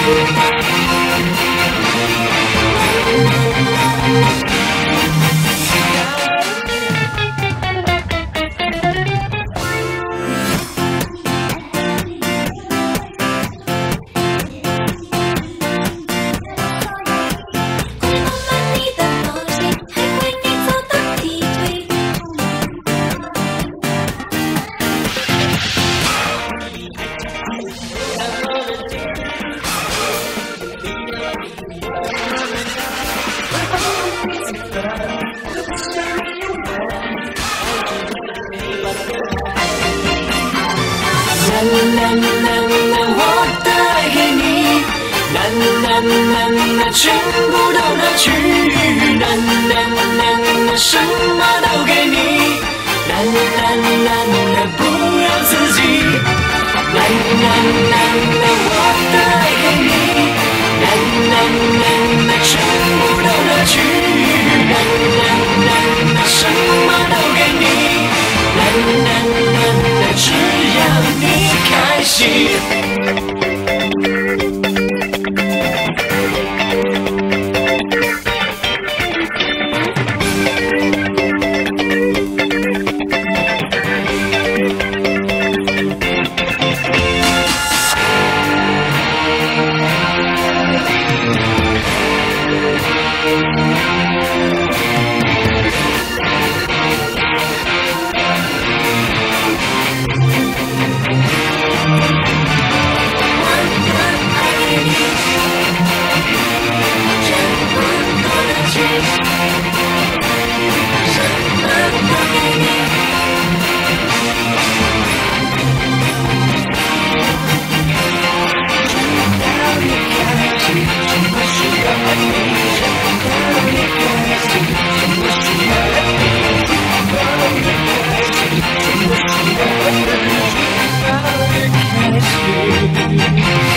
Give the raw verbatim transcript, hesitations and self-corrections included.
难难难难，我的爱给你，难难难难，全部都拿去，难难难难，什么都给你，难难难难，不要自己，难难难难，我的爱给你，难难难难，全部都拿去，难难难难，什么都给你，难难难难，只要你开心。Thank you.